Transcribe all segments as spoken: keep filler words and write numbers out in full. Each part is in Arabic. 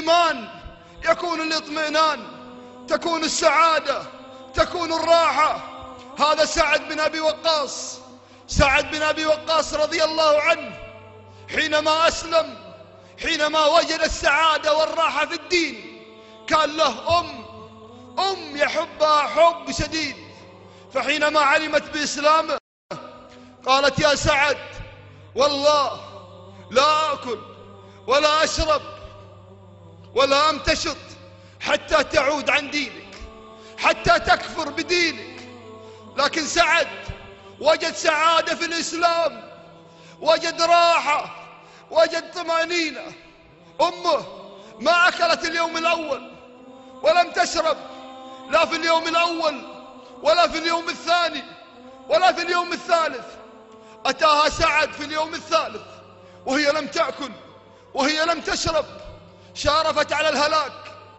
بالإيمان يكون الاطمئنان، تكون السعادة، تكون الراحة. هذا سعد بن أبي وقاص. سعد بن أبي وقاص رضي الله عنه حينما أسلم، حينما وجد السعادة والراحة في الدين، كان له أم أم يحبها حب شديد. فحينما علمت بإسلامه قالت: يا سعد، والله لا أكل ولا أشرب ولا أمتشط حتى تعود عن دينك، حتى تكفر بدينك. لكن سعد وجد سعادة في الإسلام، وجد راحة، وجد طمأنينة. أمه ما أكلت اليوم الأول ولم تشرب، لا في اليوم الأول ولا في اليوم الثاني ولا في اليوم الثالث. أتاها سعد في اليوم الثالث وهي لم تأكل وهي لم تشرب، شارفت على الهلاك.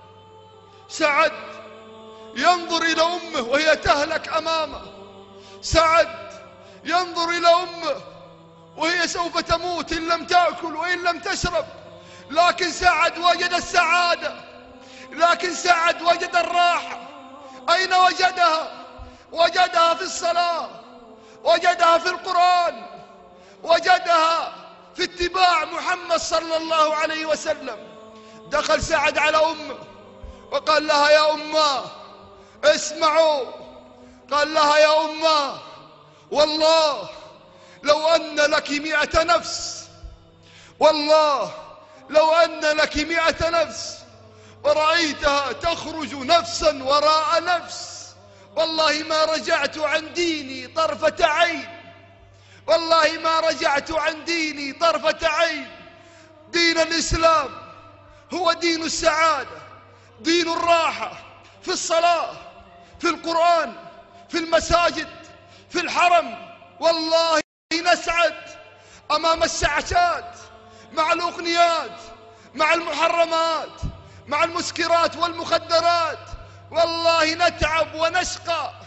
سعد ينظر إلى أمه وهي تهلك أمامه، سعد ينظر إلى أمه وهي سوف تموت إن لم تأكل وإن لم تشرب. لكن سعد وجد السعادة، لكن سعد وجد الراحة. أين وجدها؟ وجدها في الصلاة، وجدها في القرآن، وجدها في اتباع محمد صلى الله عليه وسلم. دخل سعد على أمه وقال لها: يا أماه اسمعوا. قال لها: يا أماه، والله لو أن لك مئة نفس، والله لو أن لك مئة نفس ورأيتها تخرج نفسا وراء نفس، والله ما رجعت عن ديني طرفة عين، والله ما رجعت عن ديني طرفة عين. دين الإسلام هو دين السعادة، دين الراحة، في الصلاة، في القرآن، في المساجد، في الحرم. والله نسعد أمام الشعشات، مع الأغنيات، مع المحرمات، مع المسكرات والمخدرات. والله نتعب ونشقى